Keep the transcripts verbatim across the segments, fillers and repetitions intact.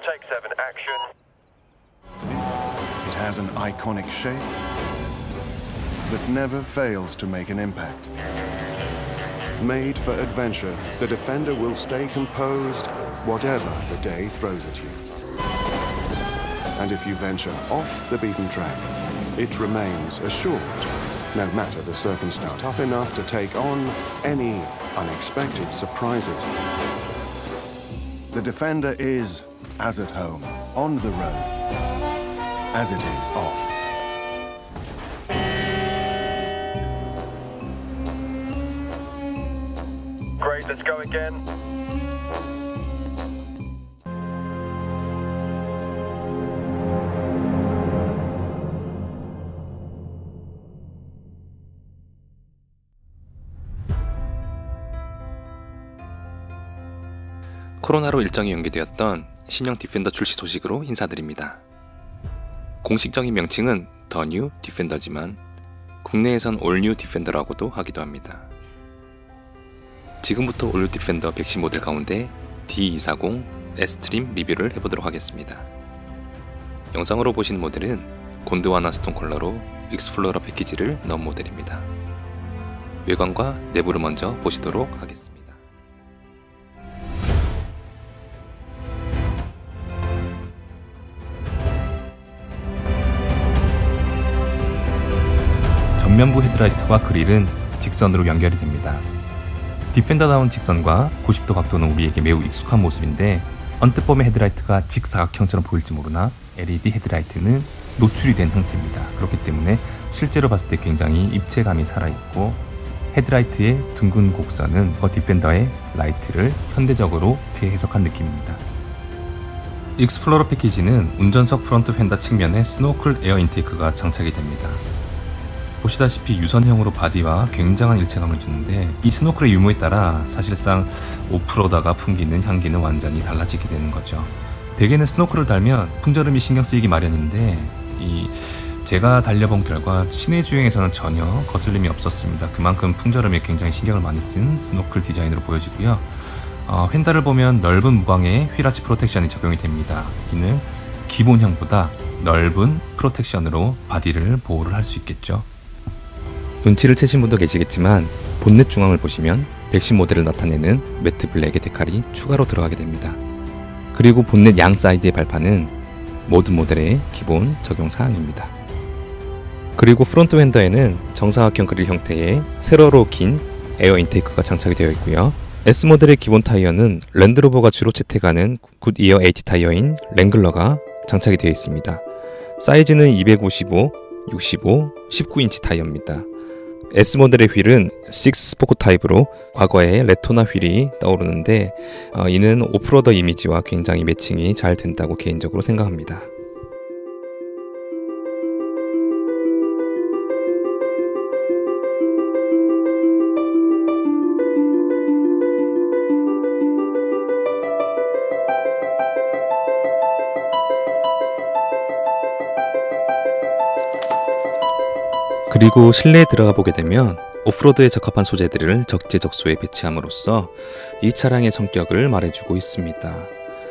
Take seven, action. It has an iconic shape that never fails to make an impact. Made for adventure, the Defender will stay composed whatever the day throws at you. And if you venture off the beaten track, it remains assured, no matter the circumstance, tough enough to take on any unexpected surprises. The Defender is as at home, on the road, as it is off. Great, let's go again. 코로나로 일정이 연기되었던 신형 디펜더 출시 소식으로 인사드립니다. 공식적인 명칭은 더 뉴 디펜더지만 국내에선 올 뉴 디펜더라고도 하기도 합니다. 지금부터 올 뉴 디펜더 백신 모델 가운데 디 이백사십 S트림 리뷰를 해보도록 하겠습니다. 영상으로 보시는 모델은 곤드와나 스톤 컬러로 익스플로러 패키지를 넣은 모델입니다. 외관과 내부를 먼저 보시도록 하겠습니다. 전면부 헤드라이트와 그릴은 직선으로 연결이 됩니다. 디펜더다운 직선과 구십 도 각도는 우리에게 매우 익숙한 모습인데 언뜻 보면 헤드라이트가 직사각형처럼 보일지 모르나 엘이디 헤드라이트는 노출이 된 형태입니다. 그렇기 때문에 실제로 봤을 때 굉장히 입체감이 살아있고 헤드라이트의 둥근 곡선은 그 디펜더의 라이트를 현대적으로 재해석한 느낌입니다. 익스플로러 패키지는 운전석 프론트 휀더 측면에 스노클 에어 인테이크가 장착이 됩니다. 보시다시피 유선형으로 바디와 굉장한 일체감을 주는데 이 스노클의 유무에 따라 사실상 오프로다가 풍기는 향기는 완전히 달라지게 되는 거죠. 대개는 스노클을 달면 풍절음이 신경 쓰이기 마련인데 이 제가 달려본 결과 시내 주행에서는 전혀 거슬림이 없었습니다. 그만큼 풍절음에 굉장히 신경을 많이 쓴 스노클 디자인으로 보여지고요. 어, 휀다를 보면 넓은 무광의 휠아치 프로텍션이 적용이 됩니다. 이는 기본형보다 넓은 프로텍션으로 바디를 보호를 할 수 있겠죠. 눈치를 채신 분도 계시겠지만 본넷 중앙을 보시면 백신 모델을 나타내는 매트 블랙의 데칼이 추가로 들어가게 됩니다. 그리고 본넷 양 사이드의 발판은 모든 모델의 기본 적용 사항입니다. 그리고 프론트 휀더에는 정사각형 그릴 형태의 세로로 긴 에어 인테이크가 장착이 되어 있고요. S 모델의 기본 타이어는 랜드로버가 주로 채택하는 굿이어 에이티 타이어인 랭글러가 장착이 되어 있습니다. 사이즈는 이백오십오, 육십오, 십구 인치 타이어입니다. S 모델의 휠은 육 스포크 타입으로 과거의 레토나 휠이 떠오르는데 어, 이는 오프로더 이미지와 굉장히 매칭이 잘 된다고 개인적으로 생각합니다. 그리고 실내에 들어가 보게 되면 오프로드에 적합한 소재들을 적재적소에 배치함으로써 이 차량의 성격을 말해주고 있습니다.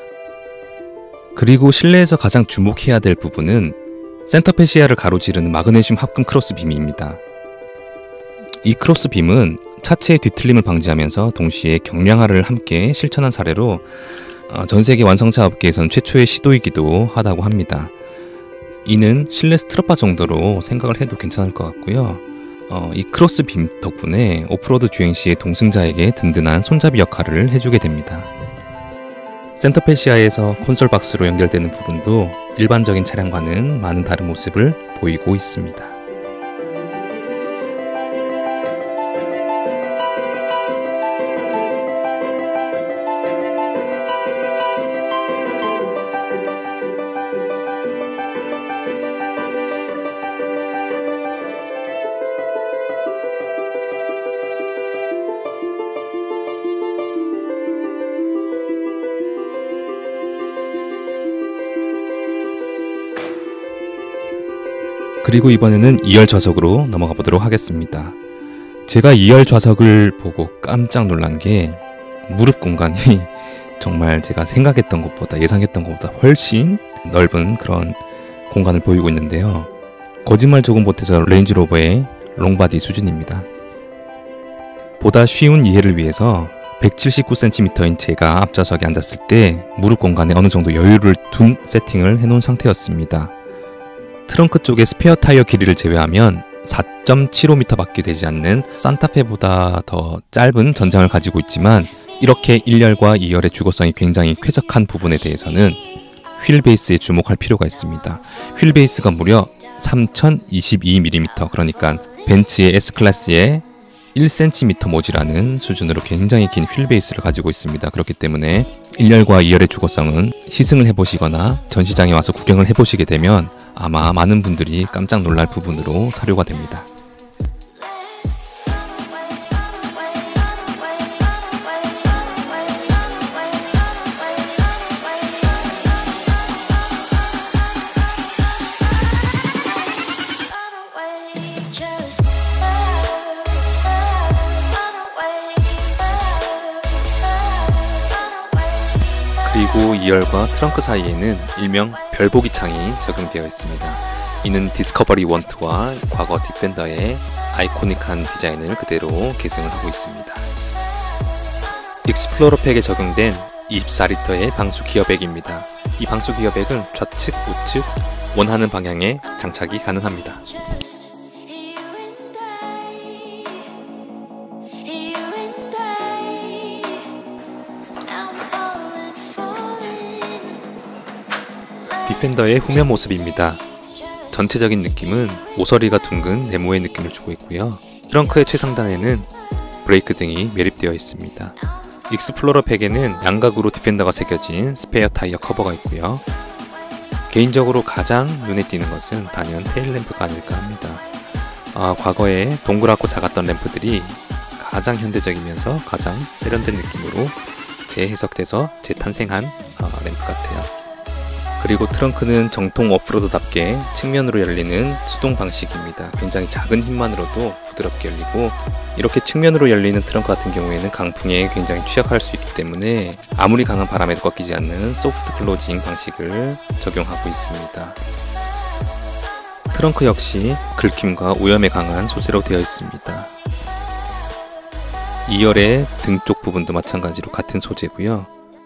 그리고 실내에서 가장 주목해야 될 부분은 센터 패시아를 가로지르는 마그네슘 합금 크로스빔입니다. 이 크로스빔은 차체의 뒤틀림을 방지하면서 동시에 경량화를 함께 실천한 사례로 전세계 완성차 업계에선 최초의 시도이기도 하다고 합니다. 이는 실내 스트랩바 정도로 생각을 해도 괜찮을 것 같고요. 어, 이 크로스 빔 덕분에 오프로드 주행 시에 동승자에게 든든한 손잡이 역할을 해주게 됩니다. 센터 패시아에서 콘솔 박스로 연결되는 부분도 일반적인 차량과는 많은 다른 모습을 보이고 있습니다. 그리고 이번에는 이열 좌석으로 넘어가 보도록 하겠습니다. 제가 이열 좌석을 보고 깜짝 놀란 게 무릎 공간이 정말 제가 생각했던 것보다, 예상했던 것보다 훨씬 넓은 그런 공간을 보이고 있는데요. 거짓말 조금 못해서 레인지로버의 롱바디 수준입니다. 보다 쉬운 이해를 위해서 백칠십구 센티미터인 제가 앞좌석에 앉았을 때 무릎 공간에 어느 정도 여유를 둔 세팅을 해놓은 상태였습니다. 트렁크 쪽의 스페어 타이어 길이를 제외하면 사 점 칠오 미터 밖에 되지 않는 산타페보다 더 짧은 전장을 가지고 있지만, 이렇게 일 열과 이 열의 주거성이 굉장히 쾌적한 부분에 대해서는 휠 베이스에 주목할 필요가 있습니다. 휠 베이스가 무려 삼천이십이 밀리미터, 그러니까 벤츠의 S클래스의 일 센티미터 모자라는 수준으로 굉장히 긴 휠 베이스를 가지고 있습니다. 그렇기 때문에 일 열과 이 열의 주거성은 시승을 해보시거나 전시장에 와서 구경을 해보시게 되면 아마 많은 분들이 깜짝 놀랄 부분으로 사료가 됩니다. 그리고 이 열과 트렁크 사이에는 일명 별보기 창이 적용되어 있습니다. 이는 디스커버리 일, 이와 과거 디펜더의 아이코닉한 디자인을 그대로 계승을 하고 있습니다. 익스플로러 팩에 적용된 이십사 리터의 방수 기어백입니다. 이 방수 기어백은 좌측, 우측 원하는 방향에 장착이 가능합니다. 디펜더의 후면 모습입니다. 전체적인 느낌은 모서리가 둥근 네모의 느낌을 주고 있고요. 트렁크의 최상단에는 브레이크 등이 매립되어 있습니다. 익스플로러 팩에는 양각으로 디펜더가 새겨진 스페어 타이어 커버가 있고요. 개인적으로 가장 눈에 띄는 것은 단연 테일 램프가 아닐까 합니다. 아, 과거에 동그랗고 작았던 램프들이 가장 현대적이면서 가장 세련된 느낌으로 재해석돼서 재탄생한 어, 램프 같아요. 그리고 트렁크는 정통 오프로드답게 측면으로 열리는 수동 방식입니다. 굉장히 작은 힘만으로도 부드럽게 열리고, 이렇게 측면으로 열리는 트렁크 같은 경우에는 강풍에 굉장히 취약할 수 있기 때문에 아무리 강한 바람에도 꺾이지 않는 소프트 클로징 방식을 적용하고 있습니다. 트렁크 역시 긁힘과 오염에 강한 소재로 되어 있습니다. 이 열의 등 쪽 부분도 마찬가지로 같은 소재고요.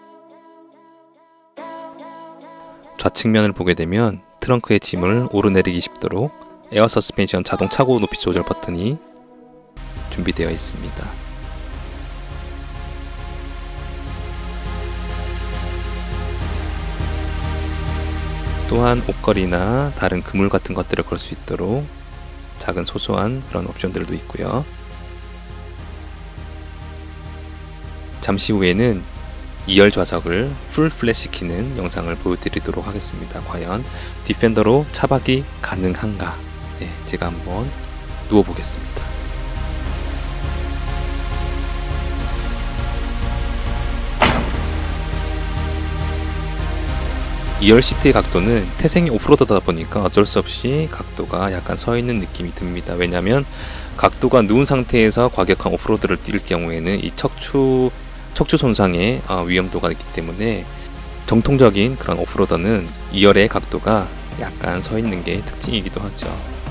좌측면을 보게 되면 트렁크의 짐을 오르내리기 쉽도록 에어 서스펜션 자동 차고 높이 조절 버튼이 준비되어 있습니다. 또한 옷걸이나 다른 그물 같은 것들을 걸 수 있도록 작은 소소한 그런 옵션들도 있고요. 잠시 후에는 이 열 좌석을 풀 플랫시키는 영상을 보여드리도록 하겠습니다. 과연 디펜더로 차박이 가능한가? 네, 제가 한번 누워보겠습니다. 이 열 시트의 각도는 태생이 오프로드다 보니까 어쩔 수 없이 각도가 약간 서 있는 느낌이 듭니다. 왜냐하면 각도가 누운 상태에서 과격한 오프로드를 뛸 경우에는 이 척추 척추 손상의 위험도가 있기 때문에 정통적인 그런 오프로더는 이 열의 각도가 약간 서 있는 게 특징이기도 하죠.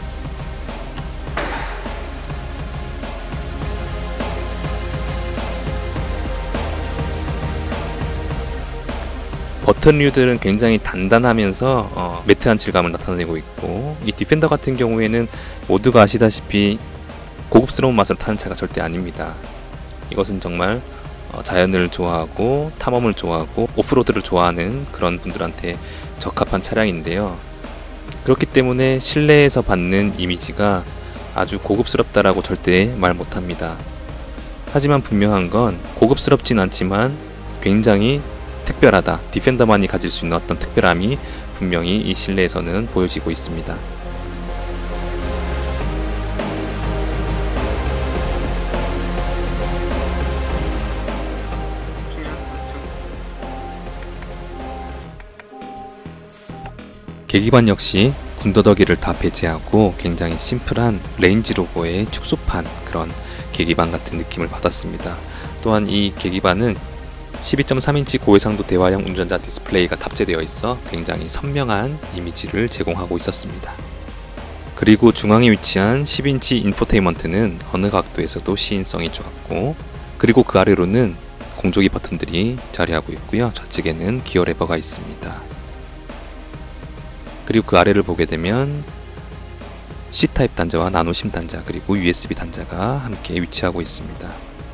버튼류들은 굉장히 단단하면서 어, 매트한 질감을 나타내고 있고, 이 디펜더 같은 경우에는 모두가 아시다시피 고급스러운 맛을 타는 차가 절대 아닙니다. 이것은 정말 어, 자연을 좋아하고 탐험을 좋아하고 오프로드를 좋아하는 그런 분들한테 적합한 차량인데요. 그렇기 때문에 실내에서 받는 이미지가 아주 고급스럽다라고 절대 말 못합니다. 하지만 분명한 건 고급스럽진 않지만 굉장히 특별하다, 디펜더만이 가질 수 있는 어떤 특별함이 분명히 이 실내에서는 보여지고 있습니다. 계기반 역시 군더더기를 다 배제하고 굉장히 심플한 레인지로버의 축소판, 그런 계기반 같은 느낌을 받았습니다. 또한 이 계기반은 십이 점 삼 인치 고해상도 대화형 운전자 디스플레이가 탑재되어 있어 굉장히 선명한 이미지를 제공하고 있었습니다. 그리고 중앙에 위치한 십 인치 인포테인먼트는 어느 각도에서도 시인성이 좋았고, 그리고 그 아래로는 공조기 버튼들이 자리하고 있고요. 좌측에는 기어 레버가 있습니다. 그리고 그 아래를 보게 되면 C타입 단자와 나노심 단자, 그리고 유에스비 단자가 함께 위치하고 있습니다.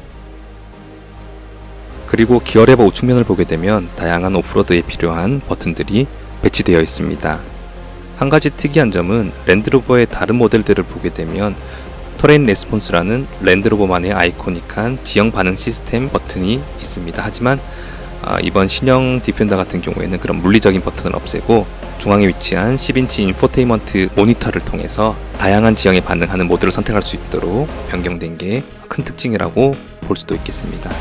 그리고 기어 레버 우측면을 보게 되면 다양한 오프로드에 필요한 버튼들이 배치되어 있습니다. 한 가지 특이한 점은 랜드로버의 다른 모델들을 보게 되면 터레인 레스폰스라는 랜드로버만의 아이코닉한 지형 반응 시스템 버튼이 있습니다. 하지만 어, 이번 신형 디펜더 같은 경우에는 그런 물리적인 버튼을 없애고 중앙에 위치한 십 인치 인포테인먼트 모니터를 통해서 다양한 지형에 반응하는 모드를 선택할 수 있도록 변경된 게 큰 특징이라고 볼 수도 있겠습니다.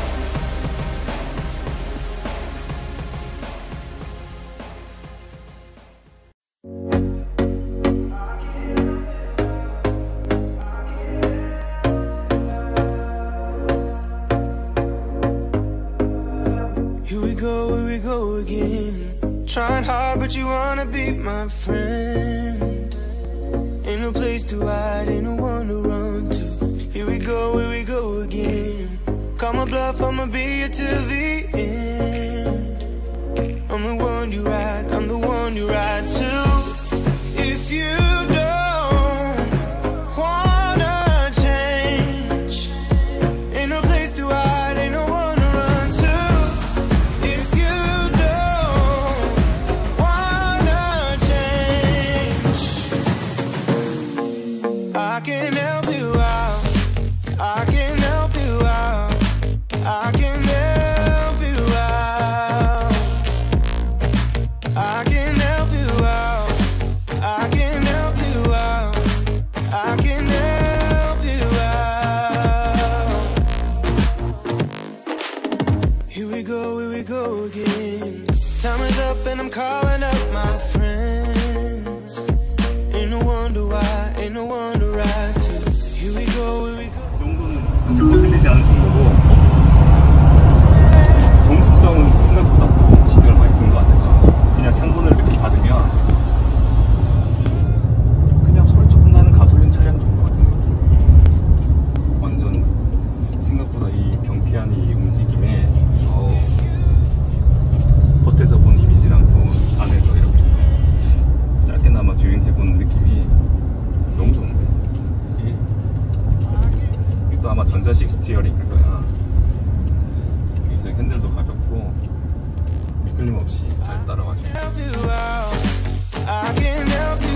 Trying hard, but you wanna be my friend. Ain't no place to hide, ain't no one to run to. Here we go, here we go again. Call my bluff, I'ma be here till the end. I'm the one you ride, I'm the one you ride to. If you don't wanna change, ain't no place to hide, ain't no one to run to. If you I can help you out, I can help you out, I can help you out, I can help you out, I can help you out, I can help you out. Here we go, here we go again. Time is up and I'm calling up my friends. Ain't no wonder why, ain't no wonder right to. Here we go, here we go. 이 정도는 사실 거슬리지 않은 정도고, 정숙성은 생각보다 또 신경을 많이 쓴 것 같아서 그냥 창문을 이렇게 닫으면 그냥 소리 조금 나는 가솔린 차량 정도 같은 느낌. 완전 생각보다 이 경쾌한 이 움직임에 어, 겉에서 본 이미지랑 또 안에서 이렇게 짧게나마 주행해본 느낌이 너무 좋은데, 이게, 이게 또 아마 전자식 스티어링일 거야. 굉장히 핸들도 가볍고 미끌림 없이 잘 따라가죠.